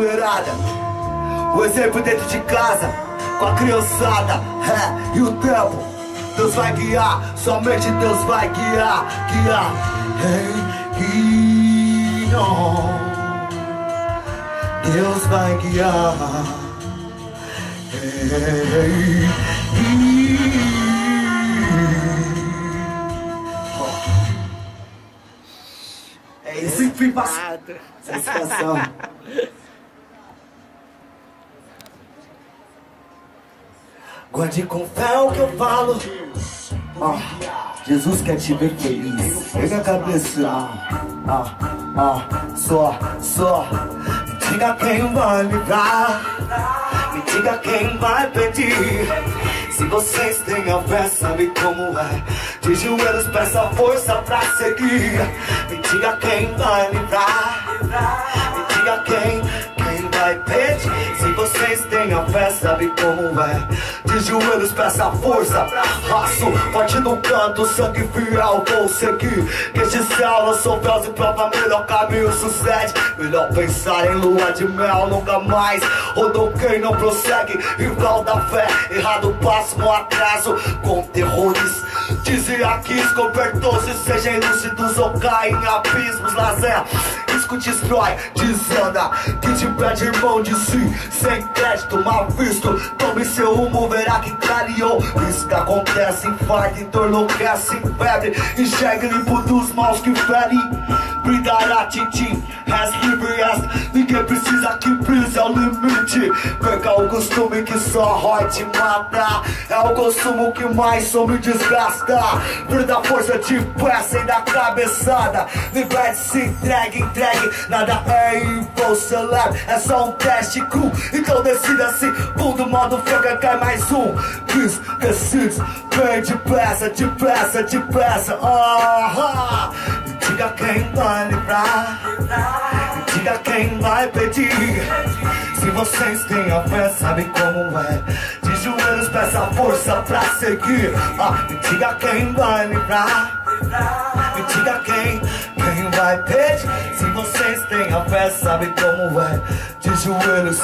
mulherada, o exemplo dentro de casa, com a criançada, e o tempo, Deus vai guiar, somente Deus vai guiar, Deus vai guiar, é isso, enfim, passado. Satisfação. Guarde com fé o que eu falo. Jesus quer te ver feliz. Pega a cabeça, só. Me diga quem vai livrar, me diga quem vai pedir. Se vocês têm a fé, sabe como é. De joelhos peça força pra seguir. Me diga quem vai livrar, me diga quem vai pedir. Se vocês têm a fé, sabe como é. De joelhos peça força, raço forte no canto, sangue fiel vou seguir. Que este céu lançou véus e prova melhor caminho sucede. Melhor pensar em lua de mel, nunca mais rodou quem não prossegue. Rival da fé, errado passo no atraso. Com terrores, dizia que descobertou-se. Sejam lúcidos ou caem em abismos, lazer. Risco destrói, desanda, que te pede irmão de si. Sem crédito, mal visto, tome seu rumo, verá que clareou. Isso que acontece, infarto, entornece, febre. Enxergue limpo dos maus que ferem. Brindará, tintim, livre, ninguém precisa que brise ao limite. Perca o costume que só rói te mata. É o consumo que mais só me desgasta. Perda a força de pé sem dar cabeçada. Liberte-se, entregue, nada é em você leve. É só um teste cru, então decida-se. Mundo, modo fogo, cai mais um. Quis, decide, bem depressa. Me diga quem vai livrar, me diga quem vai pedir. Se vocês têm a fé, sabem como é. De joelhos peça força pra seguir. Me diga quem vai livrar, me diga quem vai pedir. Se vocês têm a fé, sabem como é. De joelhos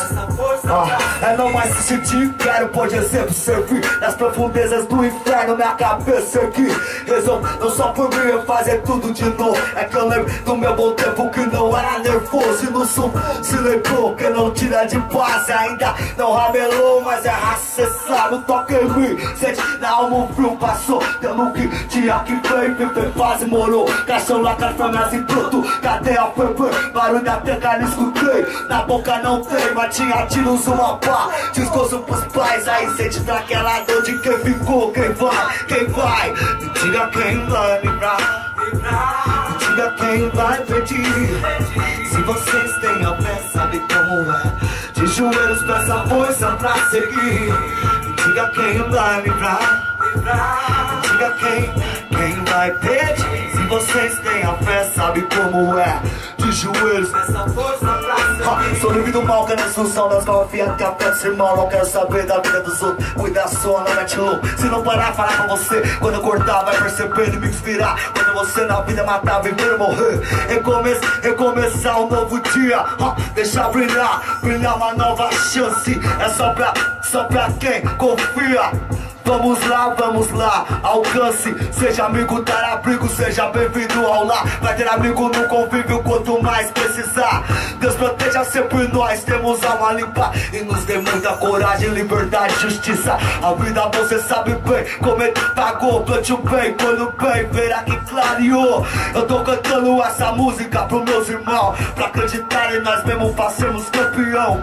é não mais se sentir. Quero por de exemplo servir nas profundezas do inferno. Minha cabeça aqui resolve não só por mim eu fazer tudo de novo. É que eu lembro do meu bom tempo que não era nervoso. E no sul se lembrou que não tira de paz. Ainda não ramelou, mas é raça, cê sabe. Toca em mim, sente na alma um frio passou. Tendo que dia que foi fase morou. Caixão lá, caixão e pronto. Cadê a foi, barulho da teca não escutei. Na boca não tem, mas tinha tiros uma pá. Desgosto pros pais, aí sente daquela dor de quem ficou. Quem vai, me diga quem vai livrar, me diga quem vai pedir. Se vocês têm a fé, sabe como é. De joelhos peça força pra seguir. Me diga quem vai livrar, me diga quem vai pedir. Se vocês têm a fé, sabe como é. De joelhos peça força pra seguir. Sou livre do mal, quero instrução das malfias que a fé de irmão. Não quero saber da vida dos outros, cuida só, não mete louco. Se não parar, falar com você. Quando eu cortar, vai percebendo e me inspirar. Quando você na vida matar, viver, morrer. Recomeçar um novo dia. Deixar brilhar uma nova chance. É só pra quem confia. Vamos lá, alcance. Seja amigo, dar abrigo, seja bem-vindo ao lar. Vai ter amigo no convívio, quanto mais precisar. Deus proteja sempre nós, temos alma limpa. E nos dê muita coragem, liberdade, justiça. A vida você sabe bem, como ele pagou. Plante o bem, quando bem, verá que clareou. Eu tô cantando essa música pros meus irmãos, pra acreditar em nós mesmo, pra sermos campeão.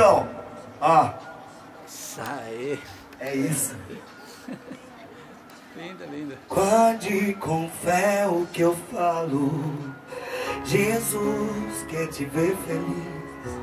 Isso aí. É isso. Linda. Guarde com fé o que eu falo. Jesus quer te ver feliz.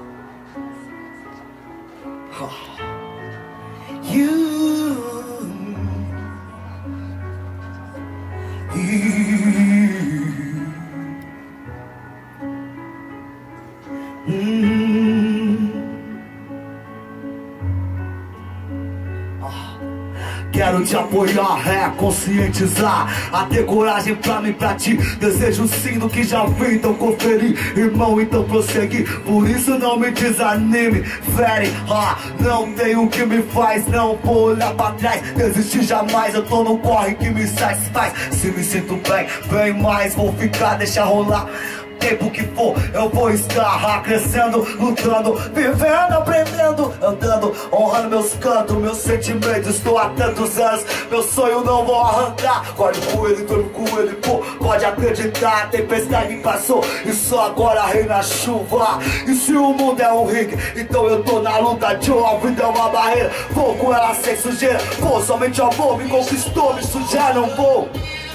Quero quero te apoiar, conscientizar, a ter coragem pra mim, pra ti. Desejo sim do que já vi, então conferir, irmão, então prosseguir. Por isso não me desanime, fere, não tem o que me faz, não vou olhar pra trás, desistir jamais, eu tô no corre que me satisfaz. Se me sinto bem, bem mais, vou ficar, deixa rolar. Tempo que for, eu vou estar crescendo, lutando, vivendo, aprendendo, andando, honrando meus cantos, meus sentimentos. Estou há tantos anos, meu sonho não vou arrancar. Corre com ele, dorme com ele, pô, pode acreditar. A tempestade passou e só agora reina a chuva. E se o mundo é um ringue, então eu tô na luta de uma vida é uma barreira. Vou com ela sem sujeira, vou, somente o amor me conquistou, me sujar não vou.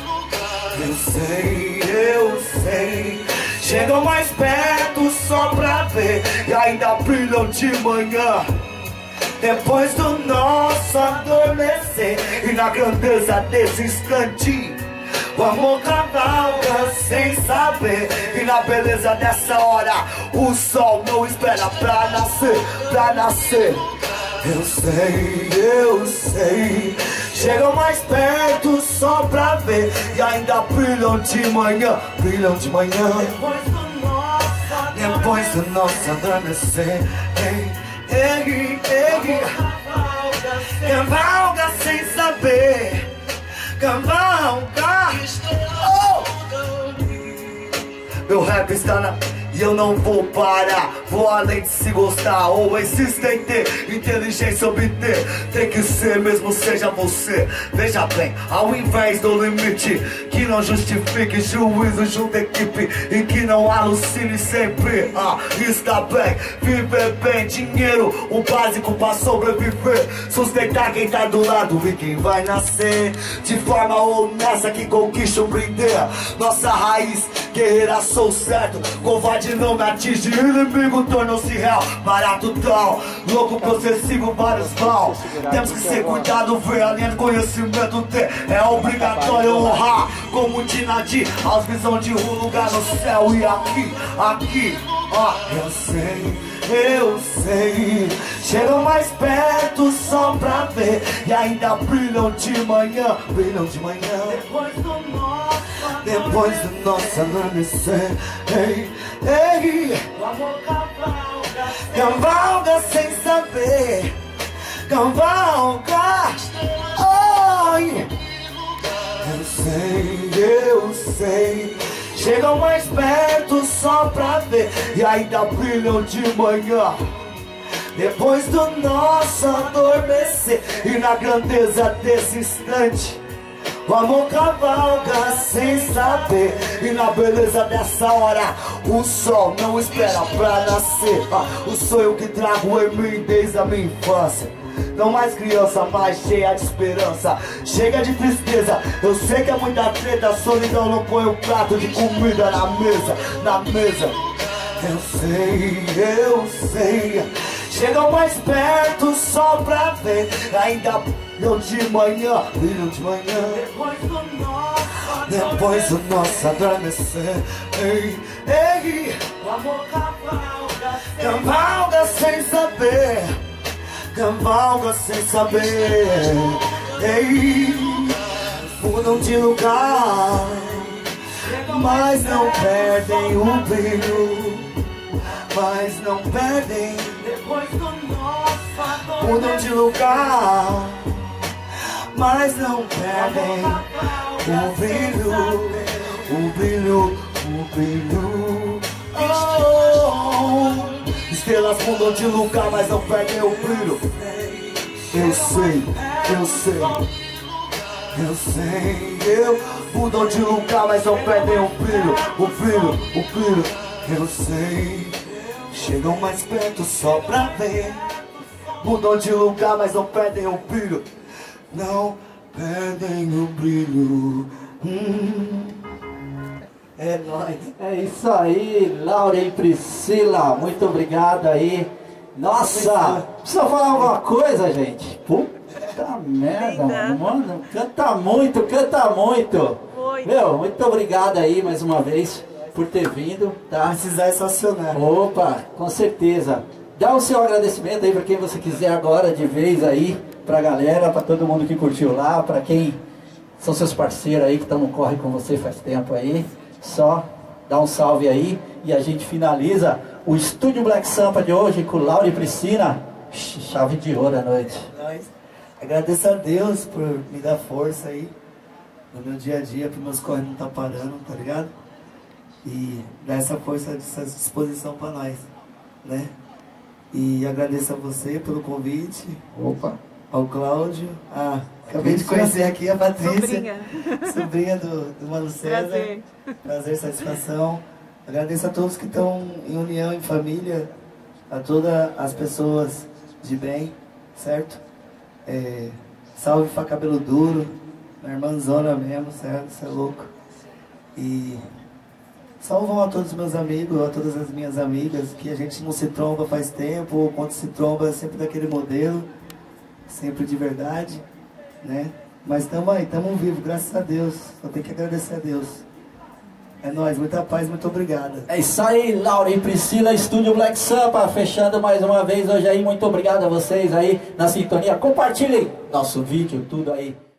Eu sei, chegam mais perto só pra ver e ainda brilham de manhã. Depois do nosso adormecer e na grandeza desse instante, o amor cavalga sem saber. E na beleza dessa hora, o sol não espera pra nascer, pra nascer. Eu sei, chegam mais perto só pra ver e ainda brilham de manhã, brilham de manhã. Depois do nosso adormecer, cavalga sem saber, cavalga. Meu rap está na... E eu não vou parar, vou além de se gostar ou insista em ter inteligência obter. Tem que ser mesmo, seja você. Veja bem, ao invés do limite que não justifique, juízo junto equipe e que não alucine sempre. Está bem, viver bem, dinheiro, o básico pra sobreviver. Sustentar quem tá do lado e quem vai nascer de forma honesta que conquista o brinde. Nossa raiz, guerreira, sou certo, covarde não me atinge, inimigo tornou-se real, barato tal, louco possessivo, vários mal. Temos que ser cuidado, ver a linha de conhecimento ter. É obrigatório honrar, como Dinadi, aos visão de um lugar no céu e aqui, eu sei, chegam mais perto só pra ver e ainda brilham de manhã, brilham de manhã. Depois do nosso adormecer, o amor cavalga sem saber, cavalga. Eu sei, chegam mais perto só pra ver e ainda brilham de manhã. Depois do nosso adormecer e na grandeza desse instante, o amor cavalga sem saber e na beleza dessa hora, o sol não espera pra nascer. O sonho que trago em mim desde a minha infância, não mais criança, mais cheia de esperança. Chega de tristeza, eu sei que é muita treta. Solidão não põe um prato de comida na mesa. Eu sei, chegam mais perto só pra ver, ainda brilham de manhã, brilham de manhã. Depois do nosso adormecer, o amor cavalga sem saber, cavalga sem saber. Mudam de lugar, mas não perdem o brilho, mas não perdem. Mudam de lugar, mas não perdem o brilho, o brilho, o brilho. Estrelas mudam de lugar, mas não perdem o brilho. Eu sei, mudam de lugar, mas não perdem o brilho, o brilho. Eu sei, chegam mais perto só pra ver. Mudam de lugar, mas não perdem o brilho, não perdem o brilho. É nóis. É isso aí, Laura e Priscila, muito obrigado aí. Nossa, precisa falar alguma coisa, gente? Puta merda, mano, canta muito. Meu, muito obrigado aí mais uma vez por ter vindo, tá? Precisar é só acionar. Opa, com certeza. Dá o seu agradecimento aí para quem você quiser agora de vez aí, pra galera, pra todo mundo que curtiu lá, pra quem são seus parceiros aí que estão no corre com você faz tempo aí. Só dá um salve aí e a gente finaliza o Estúdio Black Sampa de hoje com Laura e Priscila. Chave de ouro à noite. Agradeço a Deus por me dar força aí no meu dia a dia, para meus corres não tá parando, tá ligado? E dar essa força, essa disposição para nós, né? E agradeço a você pelo convite. Opa! Ao Cláudio. Acabei de conhecer aqui a Patrícia. Sobrinha do Mano César. Prazer, satisfação. Agradeço a todos que estão em união, em família, a todas as pessoas de bem, certo? Salve Fá Cabelo Duro, minha irmãzona mesmo, certo? Você é louco. E salvam a todos os meus amigos, a todas as minhas amigas, que a gente não se tromba faz tempo, ou quando se tromba é sempre daquele modelo, sempre de verdade, né? Mas estamos aí, estamos vivos, graças a Deus. Só tenho que agradecer a Deus. É nóis, muita paz, muito obrigado. É isso aí, Laura e Priscila, Estúdio Black Sampa, fechando mais uma vez hoje aí. Muito obrigado a vocês aí na sintonia. Compartilhem nosso vídeo, tudo aí.